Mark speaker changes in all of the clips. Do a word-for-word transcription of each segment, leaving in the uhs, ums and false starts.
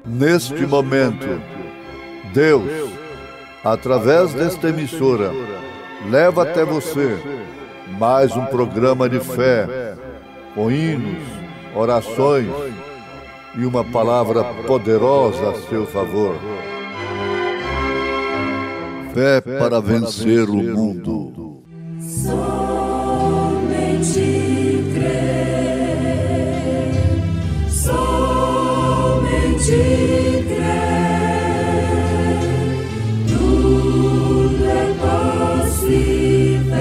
Speaker 1: Neste momento, Deus, através desta emissora, leva até você mais um programa de fé, com hinos, orações e uma palavra poderosa a seu favor. Fé para vencer o mundo.
Speaker 2: Somente crer, somente crer, tudo é possível.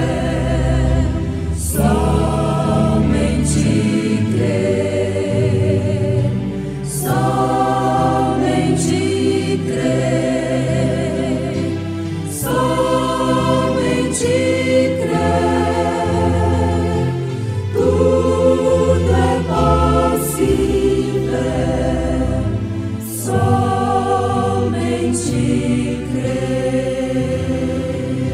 Speaker 2: Somente crer, somente crer, somente crer, tudo é possível. Somente crer.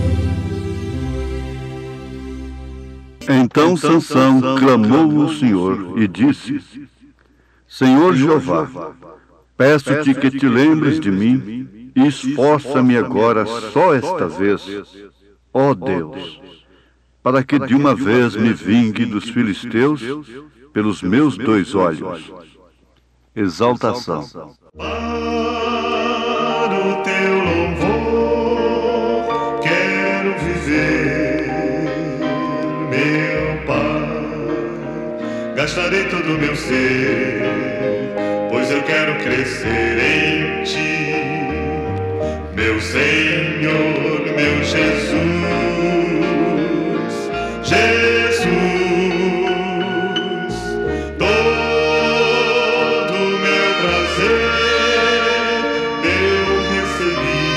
Speaker 3: Então Sansão clamou ao Senhor e disse: Senhor Jeová, peço-te que te lembres de mim e esforça-me agora só esta vez, ó Deus, para que de uma vez me vingue dos filisteus pelos meus dois olhos. Exaltação.
Speaker 4: Para o teu louvor quero viver, meu Pai. Gastarei todo o meu ser, pois eu quero crescer em ti, meu Senhor, meu Jesus. Jesus, todo o meu prazer eu recebi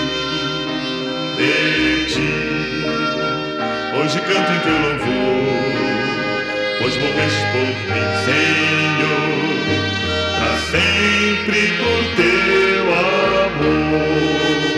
Speaker 4: de ti. Hoje canto em teu louvor, pois morreste por mim, Senhor, para sempre por teu amor.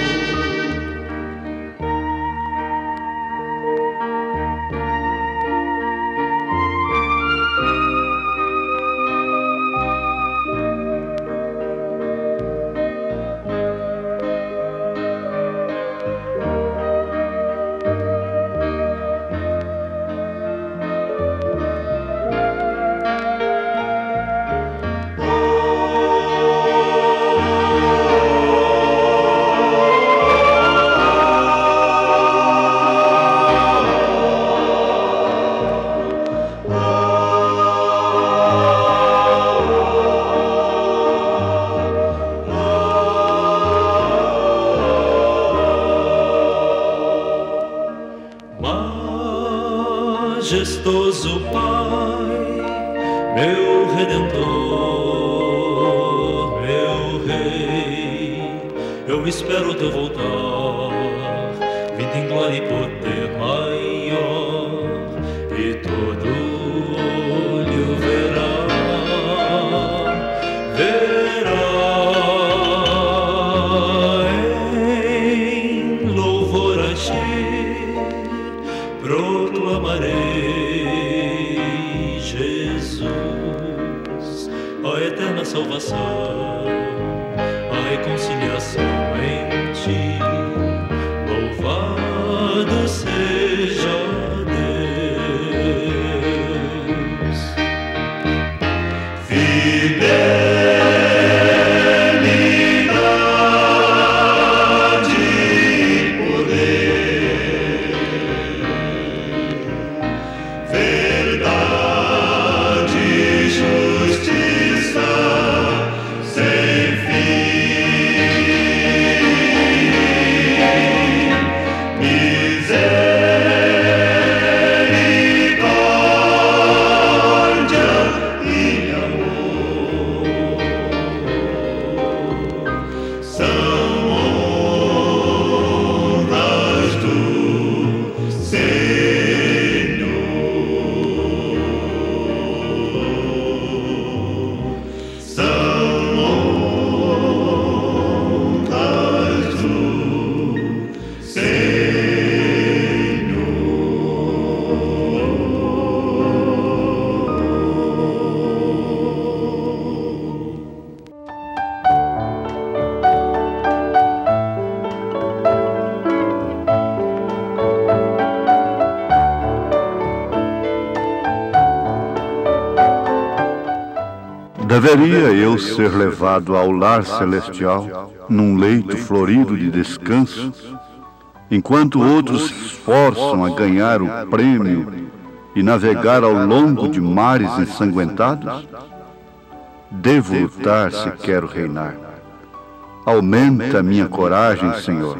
Speaker 4: Majestoso Pai, meu Redentor, meu Rei, eu espero teu voltar, vindo em glória e poder maior, e todo olho verá, verá em louvor a ti, proclamarei Jesus, a eterna salvação, a reconciliação em ti. Louvado seja Deus. Fidelidade e poder, verdade e justiça
Speaker 3: Deveria eu ser levado ao lar celestial, num leito florido de descanso, enquanto outros se esforçam a ganhar o prêmio e navegar ao longo de mares ensanguentados? Devo lutar se quero reinar. Aumenta a minha coragem, Senhor.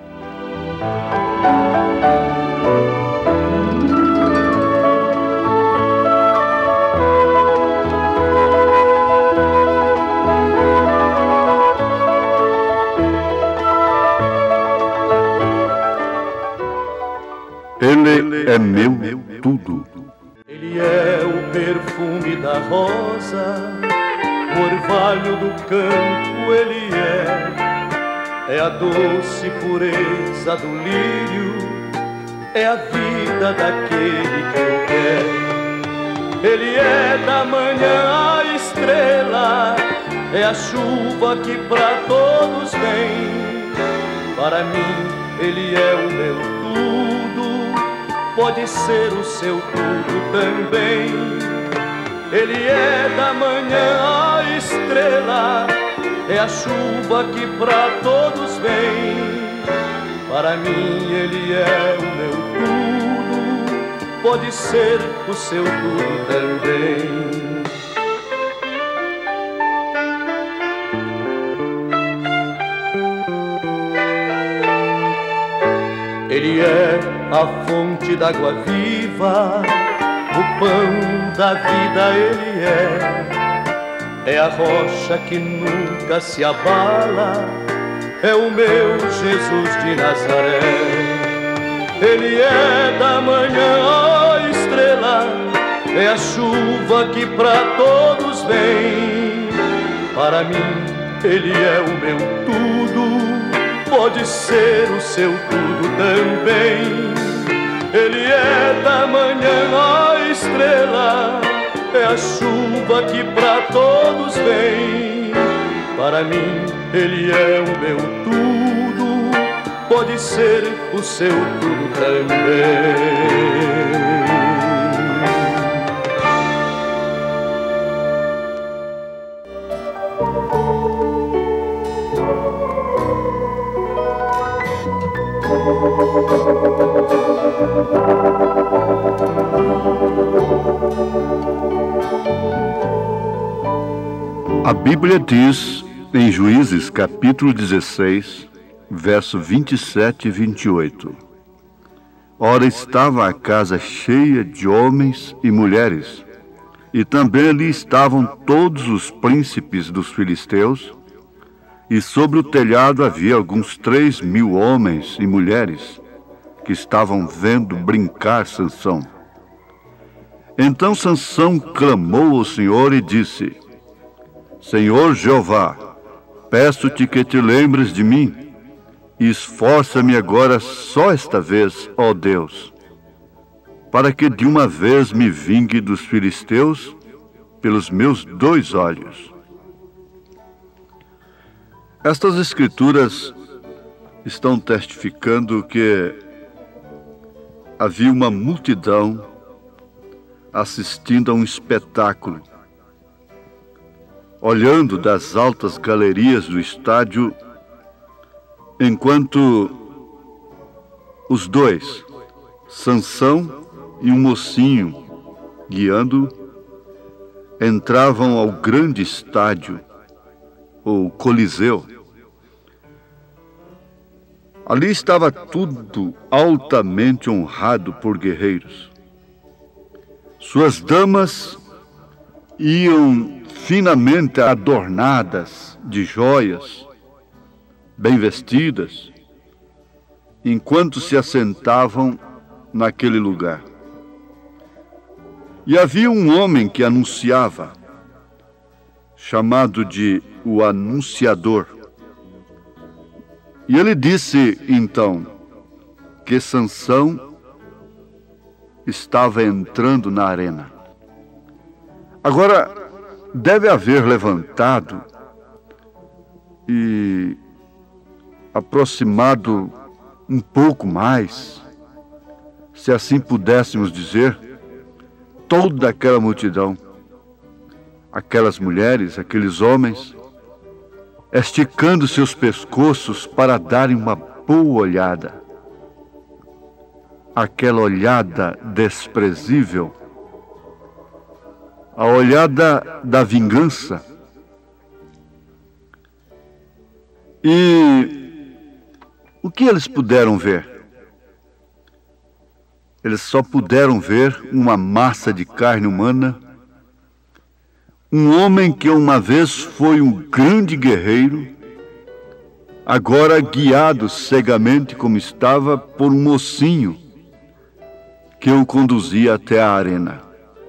Speaker 3: Ele é meu tudo.
Speaker 5: Ele é o perfume da rosa, o orvalho do campo ele é. É a doce pureza do lírio, é a vida daquele que eu quero. Ele é da manhã a estrela, é a chuva que pra todos vem. Para mim ele é o meu tudo, pode ser o seu tudo também. Ele é da manhã a estrela, é a chuva que pra todos vem. Para mim ele é o meu tudo, pode ser o seu tudo também. Ele é a fonte d'água viva, o pão da vida ele é. É a rocha que nunca se abala, é o meu Jesus de Nazaré. Ele é da manhã a estrela, é a chuva que pra todos vem. Para mim ele é o meu tudo, pode ser o seu tudo também. Ele é da manhã a estrela, é a chuva que pra todos vem. Para mim ele é o meu tudo, pode ser o seu tudo também.
Speaker 3: A Bíblia diz em Juízes capítulo dezesseis, verso vinte e sete e vinte e oito: Ora, estava a casa cheia de homens e mulheres, e também ali estavam todos os príncipes dos filisteus, e sobre o telhado havia alguns três mil homens e mulheres que estavam vendo brincar Sansão. Então Sansão clamou ao Senhor e disse: Senhor Jeová, peço-te que te lembres de mim, e esforça-me agora só esta vez, ó Deus, para que de uma vez me vingue dos filisteus pelos meus dois olhos. Estas escrituras estão testificando que havia uma multidão assistindo a um espetáculo, olhando das altas galerias do estádio, enquanto os dois, Sansão e um mocinho, guiando, entravam ao grande estádio, ou Coliseu. Ali estava tudo altamente honrado por guerreiros. Suas damas iam finamente adornadas de joias, bem vestidas, enquanto se assentavam naquele lugar. E havia um homem que anunciava, chamado de o Anunciador. E ele disse, então, que Sansão estava entrando na arena. Agora, deve haver levantado e aproximado um pouco mais, se assim pudéssemos dizer, toda aquela multidão. aquelas mulheres, aqueles homens, esticando seus pescoços para darem uma boa olhada. Aquela olhada desprezível, a olhada da vingança. E o que eles puderam ver? Eles só puderam ver uma massa de carne humana, um homem que uma vez foi um grande guerreiro, agora guiado cegamente como estava por um mocinho que o conduzia até a arena.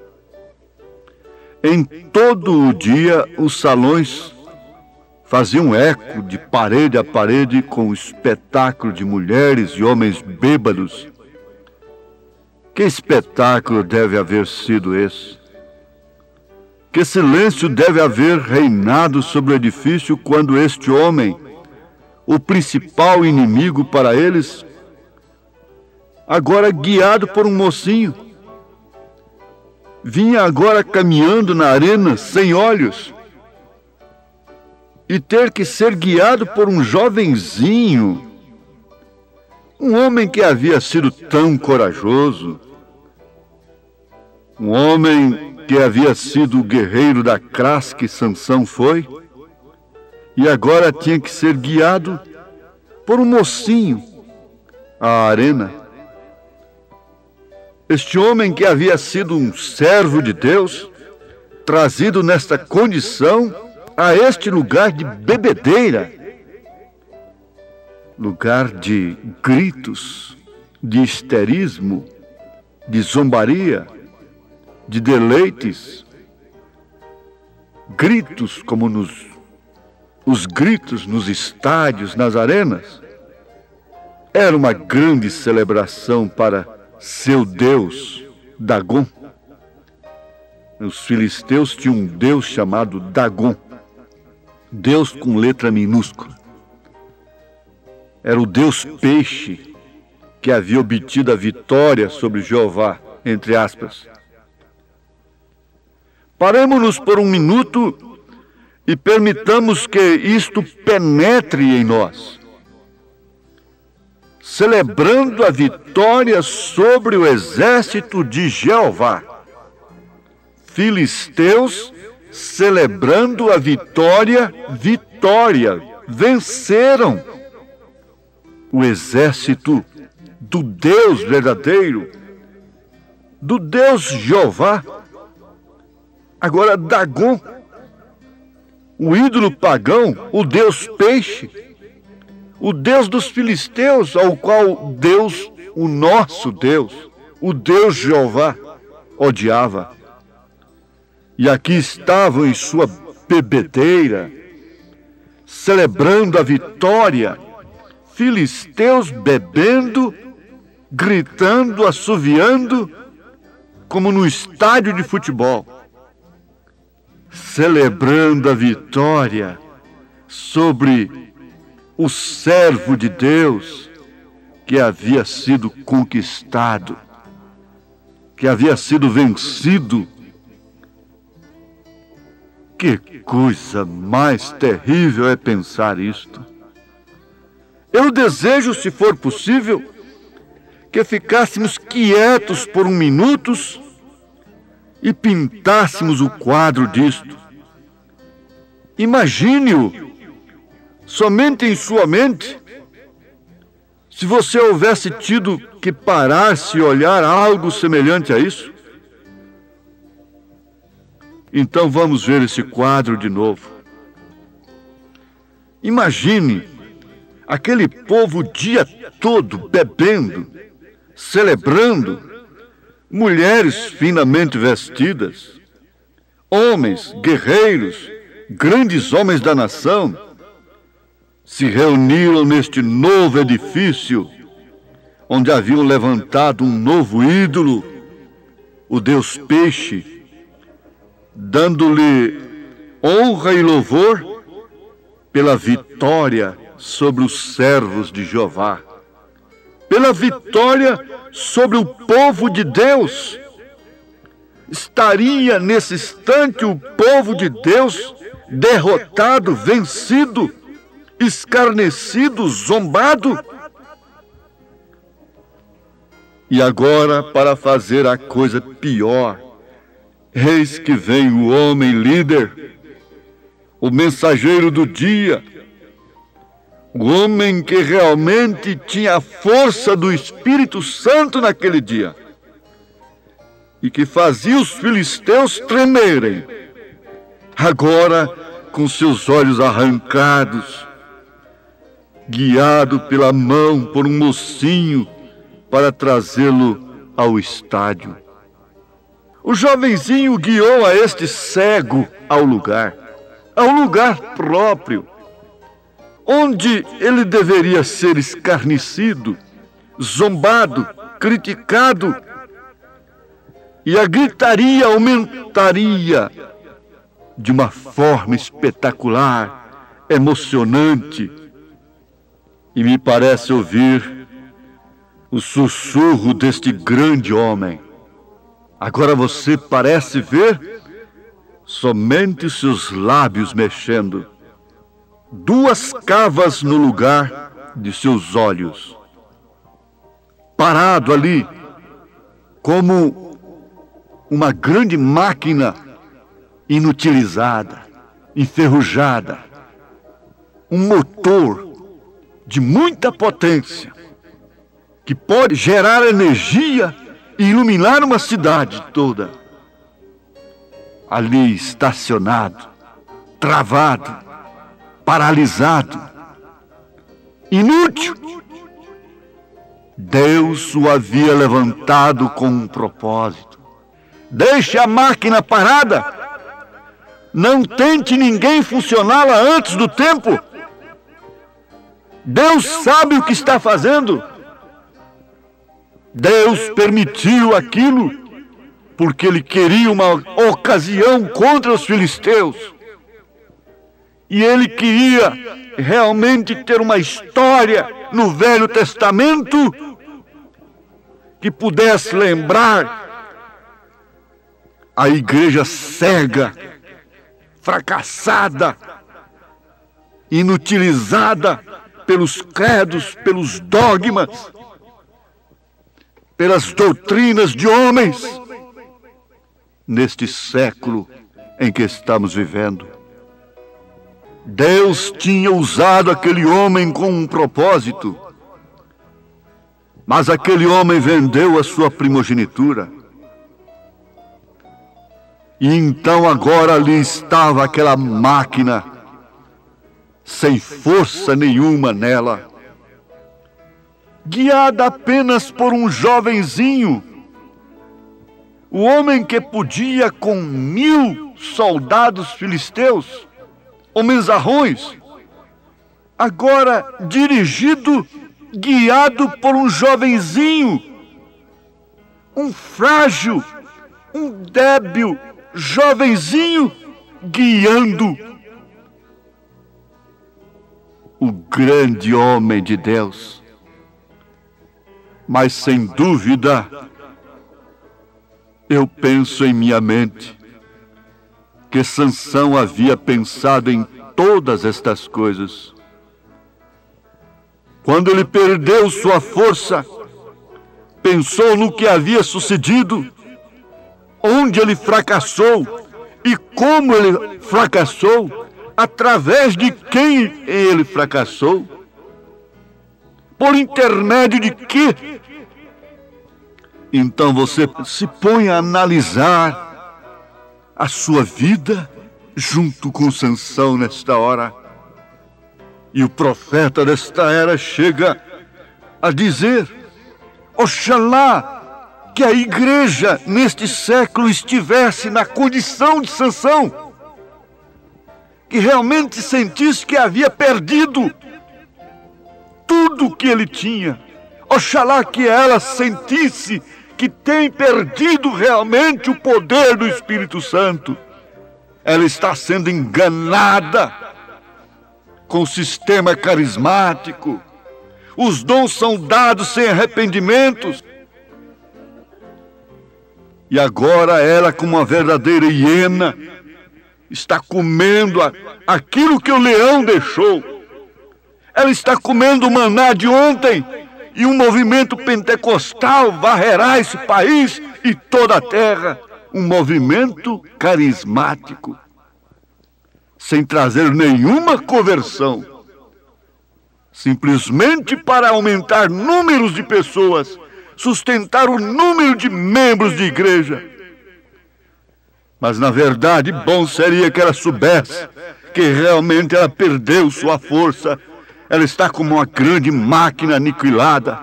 Speaker 3: Em todo o dia, os salões faziam eco de parede a parede com o espetáculo de mulheres e homens bêbados. Que espetáculo deve haver sido esse? Que silêncio deve haver reinado sobre o edifício quando este homem, o principal inimigo para eles, agora guiado por um mocinho, vinha agora caminhando na arena sem olhos, e ter que ser guiado por um jovenzinho, um homem que havia sido tão corajoso, um homem que havia sido o guerreiro da crase que Sansão foi, e agora tinha que ser guiado por um mocinho à arena. Este homem que havia sido um servo de Deus, trazido nesta condição a este lugar de bebedeira, lugar de gritos, de histerismo, de zombaria, de deleites, gritos como nos, os gritos nos estádios, nas arenas. Era uma grande celebração para seu deus, Dagon. Os filisteus tinham um deus chamado Dagon, Deus com letra minúscula. Era o deus peixe que havia obtido a vitória sobre Jeová, entre aspas. Paremo-nos por um minuto e permitamos que isto penetre em nós, celebrando a vitória sobre o exército de Jeová. Filisteus celebrando a vitória, vitória, venceram o exército do Deus verdadeiro, do Deus Jeová. Agora Dagon, o ídolo pagão, o Deus peixe, o Deus dos filisteus, ao qual Deus, o nosso Deus, o Deus Jeová, odiava. E aqui estavam em sua bebedeira, celebrando a vitória, filisteus bebendo, gritando, assoviando, como no estádio de futebol, celebrando a vitória sobre o servo de Deus que havia sido conquistado, que havia sido vencido. Que coisa mais terrível é pensar isto. Eu desejo, se for possível, que ficássemos quietos por um minuto e pintássemos o quadro disto. Imagine-o somente em sua mente. Se você houvesse tido que parar-se e olhar algo semelhante a isso. Então vamos ver esse quadro de novo. Imagine aquele povo o dia todo bebendo, celebrando, mulheres finamente vestidas, homens, guerreiros, grandes homens da nação, se reuniram neste novo edifício, onde haviam levantado um novo ídolo, o Deus Peixe, dando-lhe honra e louvor pela vitória sobre os servos de Jeová, pela vitória sobre o povo de Deus. estaria nesse instante o povo de Deus derrotado, vencido, escarnecido, zombado? E agora, para fazer a coisa pior, eis que vem o homem líder, o mensageiro do dia, o homem que realmente tinha a força do Espírito Santo naquele dia e que fazia os filisteus tremerem. Agora, com seus olhos arrancados, guiado pela mão por um mocinho para trazê-lo ao estádio. O jovenzinho guiou a este cego ao lugar, ao lugar próprio, onde ele deveria ser escarnecido, zombado, criticado, e a gritaria aumentaria de uma forma espetacular, emocionante, e me parece ouvir o sussurro deste grande homem. Agora você parece ver somente os seus lábios mexendo, duas cavas no lugar de seus olhos, parado ali, como uma grande máquina inutilizada, enferrujada, um motor de muita potência, que pode gerar energia e iluminar uma cidade toda. Ali estacionado, travado, paralisado, inútil. Deus o havia levantado com um propósito. Deixe a máquina parada. Não tente ninguém funcioná-la antes do tempo. Deus sabe o que está fazendo. Deus permitiu aquilo porque Ele queria uma ocasião contra os filisteus. E Ele queria realmente ter uma história no Velho Testamento que pudesse lembrar a igreja cega, fracassada, inutilizada pelos credos, pelos dogmas, pelas doutrinas de homens, neste século em que estamos vivendo. Deus tinha usado aquele homem com um propósito, mas aquele homem vendeu a sua primogenitura. E então agora ali estava aquela máquina, sem força nenhuma nela, guiada apenas por um jovenzinho, o homem que podia com mil soldados filisteus, homenzarrões, agora dirigido, guiado por um jovenzinho, um frágil, um débil jovenzinho, guiando o grande homem de Deus. Mas sem dúvida, eu penso em minha mente que Sansão havia pensado em todas estas coisas. Quando ele perdeu sua força, pensou no que havia sucedido, onde ele fracassou e como ele fracassou, através de quem ele fracassou, por intermédio de quê? Então você se põe a analisar a sua vida junto com Sansão nesta hora. E o profeta desta era chega a dizer: oxalá que a igreja neste século estivesse na condição de Sansão, que realmente sentisse que havia perdido tudo o que ele tinha. Oxalá que ela sentisse que tem perdido realmente o poder do Espírito Santo. Ela está sendo enganada com o sistema carismático. Os dons são dados sem arrependimentos. E agora ela, como uma verdadeira hiena, está comendo a, aquilo que o leão deixou. Ela está comendo o maná de ontem, e um movimento pentecostal varrerá esse país e toda a terra. Um movimento carismático, sem trazer nenhuma conversão, simplesmente para aumentar números de pessoas, sustentar o número de membros de igreja. Mas, na verdade, bom seria que ela soubesse que realmente ela perdeu sua força. Ela está como uma grande máquina aniquilada.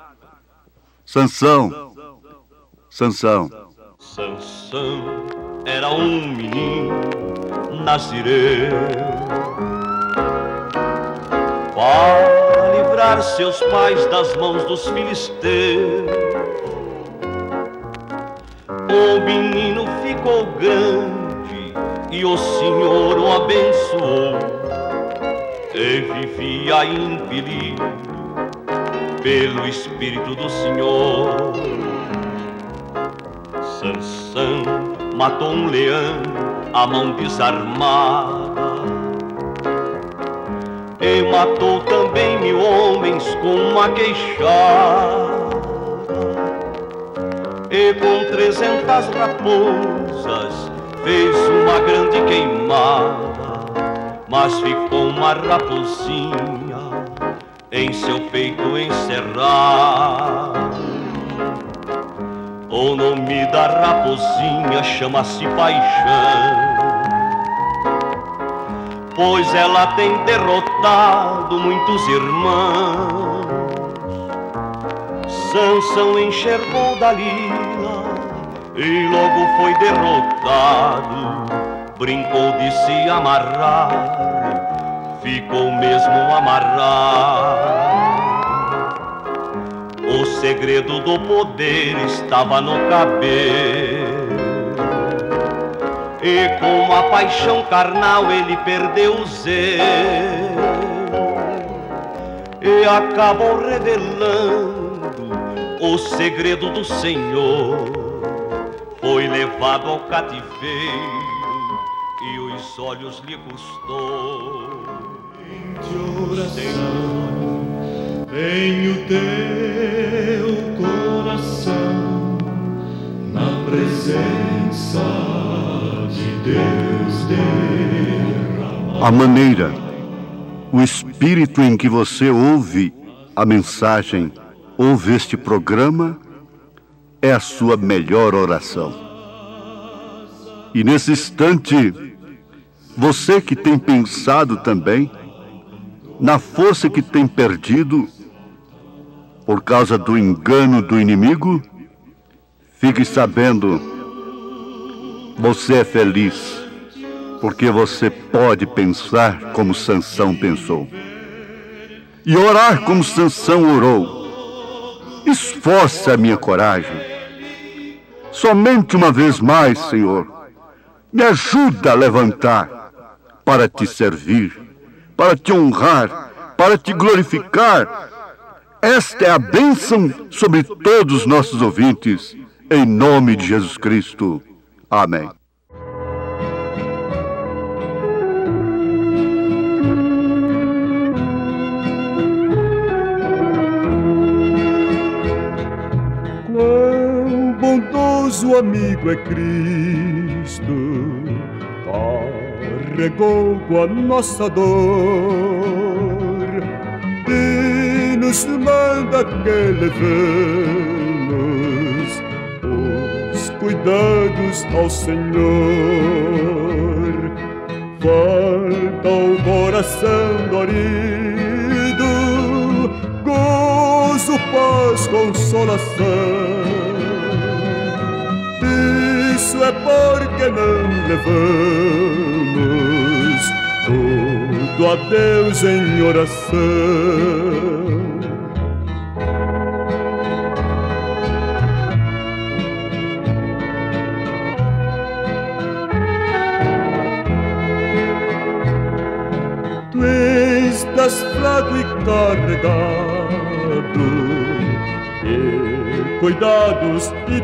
Speaker 3: Sansão, Sansão.
Speaker 5: Sansão era um menino nazireu, para livrar seus pais das mãos dos filisteus. O menino ficou grande e o Senhor o abençoou, e vivia impelido pelo Espírito do Senhor. Sansão matou um leão à mão desarmada, e matou também mil homens com uma queixada, e com trezentas raposas fez uma grande queimada, mas ficou uma raposinha em seu peito encerrada. O nome da raposinha chama-se Paixão, pois ela tem derrotado muitos irmãos. Sansão enxergou Dalila e logo foi derrotado. Brincou de se amarrar, ficou mesmo amarrado. O segredo do poder estava no cabelo, e com a paixão carnal ele perdeu o zelo, e acabou revelando o segredo do Senhor. Foi levado ao cativeiro e os olhos lhe custou.
Speaker 4: De oração, tenho teu coração na presença de Deus derramado.
Speaker 3: A maneira, o espírito em que você ouve a mensagem, ouve este programa, é a sua melhor oração. E nesse instante, você que tem pensado também na força que tem perdido por causa do engano do inimigo, fique sabendo, você é feliz, porque você pode pensar como Sansão pensou e orar como Sansão orou. Esforça a minha coragem. Somente uma vez mais, Senhor, me ajuda a levantar para te servir, para te honrar, para te glorificar. Esta é a bênção sobre todos os nossos ouvintes, em nome de Jesus Cristo. Amém.
Speaker 6: Quão bondoso amigo é Cristo, carregou com a nossa dor e nos manda que levemos os cuidados ao Senhor. Falta o coração dorido, gozo, paz, consolação. Isso é porque não levamos tudo a Deus em oração. Tu estás fraco e carregado, e de cuidados e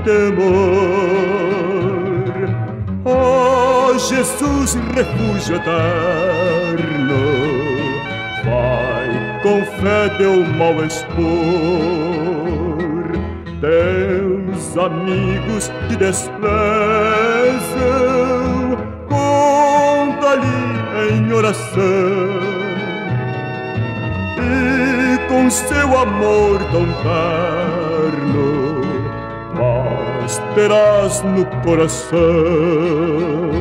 Speaker 6: temor. Ó Jesus, refúgio eterno, vai com fé teu mal expor. Teus amigos te desprezam, conta-lhe em oração, e com seu amor tão terno paz terás no coração.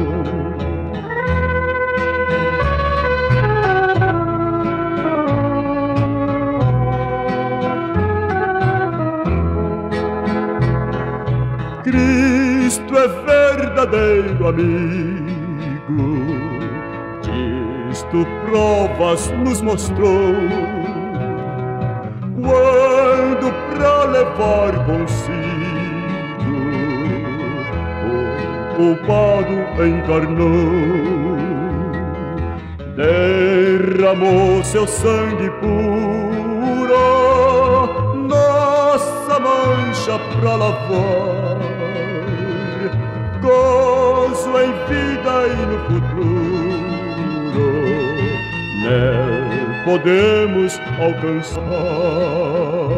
Speaker 6: Cristo é verdadeiro amigo, disto provas nos mostrou, quando pra levar consigo o culpado encarnou, derramou seu sangue puro, nossa mancha pra lavar, gozo em vida e no futuro, nele podemos alcançar.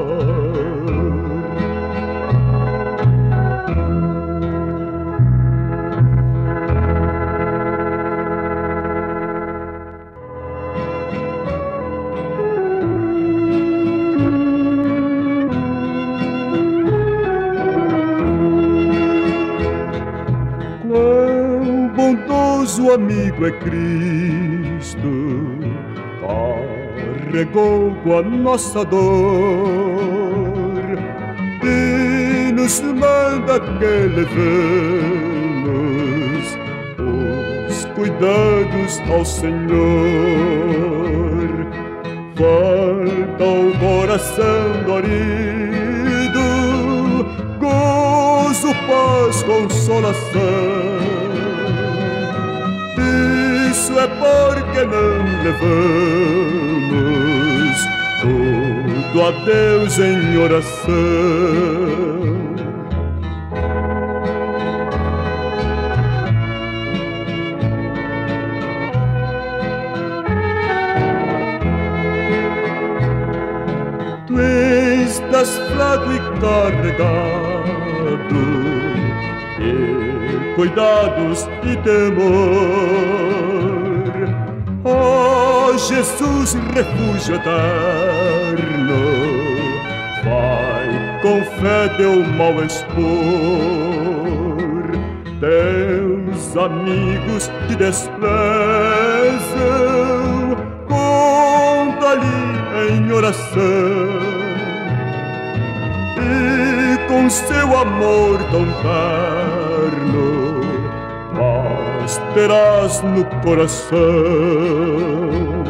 Speaker 6: O amigo é Cristo, carregou com a nossa dor e nos manda que levemos os cuidados ao Senhor. Falta o coração dorido, gozo, paz, consolação. Isso é porque não levamos tudo a Deus em oração. Tu estás fraco e carregado de cuidados e temor. Ó Jesus, refúgio eterno, vai com fé teu mal expor. Teus amigos te desprezam, conta-lhe em oração, e com seu amor tão terno paz terás no coração.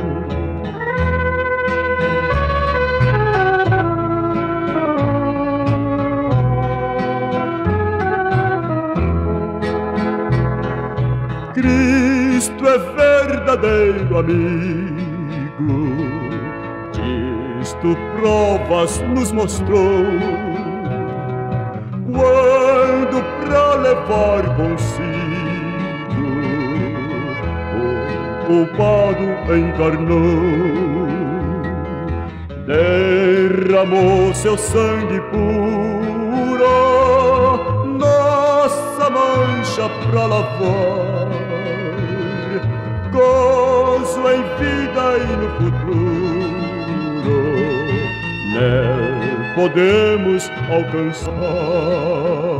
Speaker 6: Cristo é verdadeiro amigo, disto provas nos mostrou, quando pra levar consigo o culpado encarnou, derramou seu sangue puro, nossa mancha pra lavar, gozo em vida e no futuro, nele podemos alcançar.